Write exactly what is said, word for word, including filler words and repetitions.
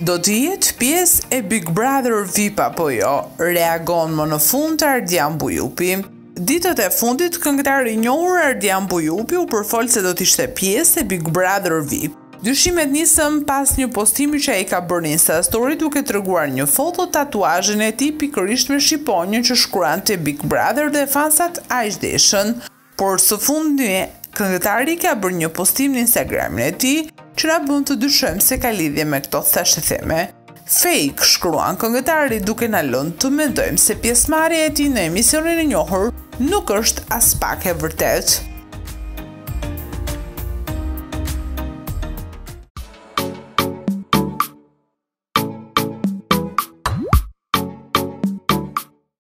Do të jetë pjesë e Big Brother Vipat apo jo, reagon më në fund të Ardian Bujupi. Ditët e fundit, këngëtari i njohur Ardian Bujupi u përfol se do të ishte pjesë e Big Brother V I P. Dyshimet nisëm pas një postimi që ai ka bërë në Insta Story duke treguar një foto tatuazhin e tij pikërisht me shqiponjën që shkruante Big Brother dhe fansat aq deshën, por së fundi këngëtari ka bërë një postim në Instagramin e tij që na bën të dyshojmë se ka lidhje me këto thashëtheme. Fake, shkruan këngëtari duke na lënë të mendojmë se pjesëmarrja e tij në emisionin e njohur nuk është as pak e vërtetë.